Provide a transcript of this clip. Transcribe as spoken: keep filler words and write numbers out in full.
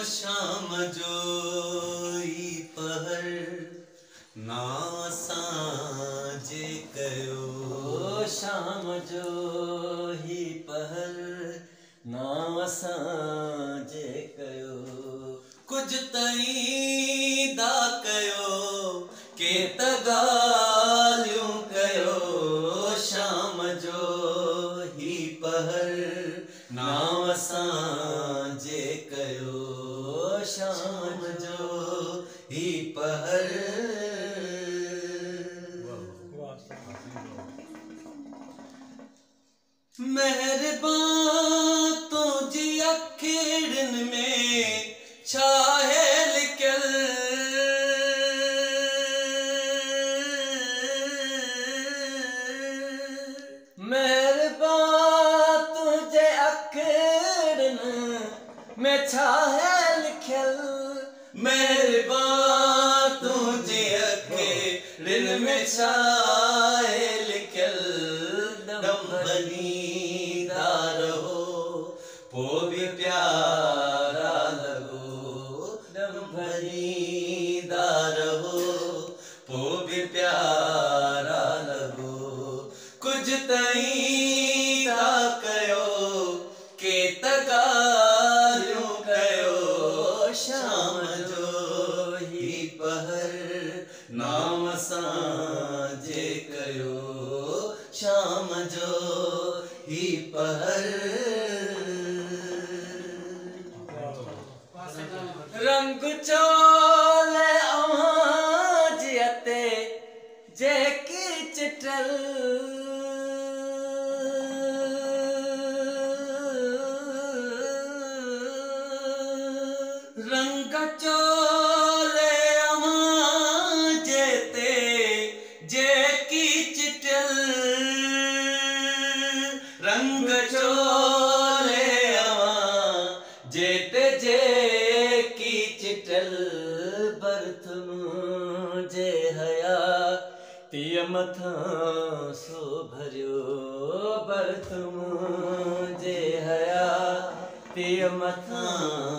शाम जो ही पहर नाव असां जे कयो शाम जो ही पहर नाव असां जे कयो कुछ तई दा कयो के त ॻाल्हियूं कयो शाम जो ही पहर नाव असां जे कयो शाम जो ही पहर मेहरबान तुझी अखिड़न में छाहे लिखल मेहरबान तुझे अखिड़न में छाहे लिखल मेहरबान तुझे अखिड़न में छाहे लिखल दम बनीदा रहो पो भी प्यारा लगो दम बनीदा रहो पो भी प्यारा लगो कुछ तई दा कयो के त ॻाल्हियूं कयो शाम जो ही पहर नाम असां जे कयो शाम जो ही पहर रंग चोले अवां जियते जेकी चिटल रंग चोले अवां जेते जेकी चिटल रंग चोले अवां जेते जेकी चिटल बर्थ मुझे हया तीय मथां सो भरियो बर्थ मुझे हया तीय मथां